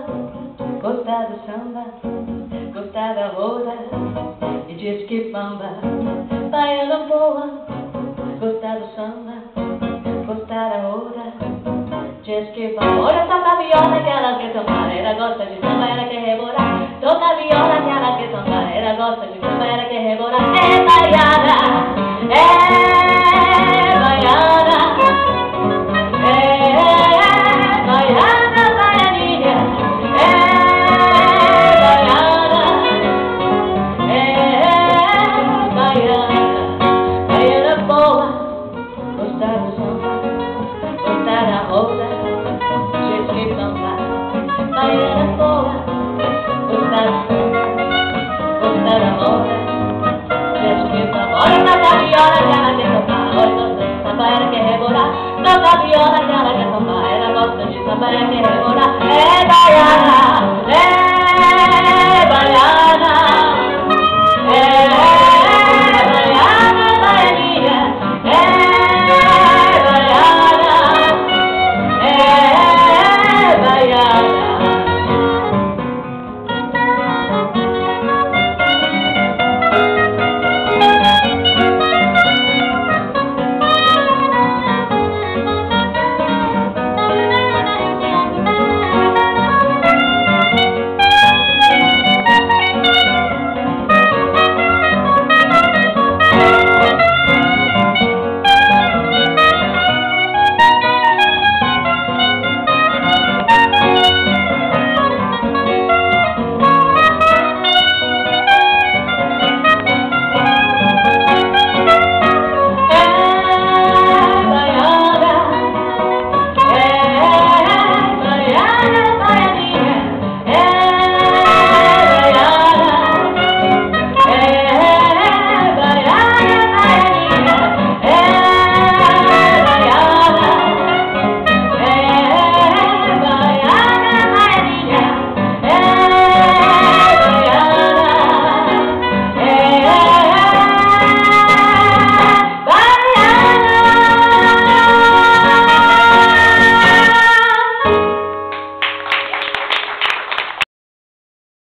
gostar do samba, gostar da roda e diz que bamba, baiana boa. Gostar do samba, gostar da roda, diz que bamba. Olha, toca a viola que ela quer tomar, ela gosta de samba, ela quer rebolar. Toca a viola que ela quer tomar, ela gosta de samba, ela quer rebolar. É baiana, é baiana. Toca a viola que ela quer tomar, ela gosta de samba, ela quer rebolar. É baiana.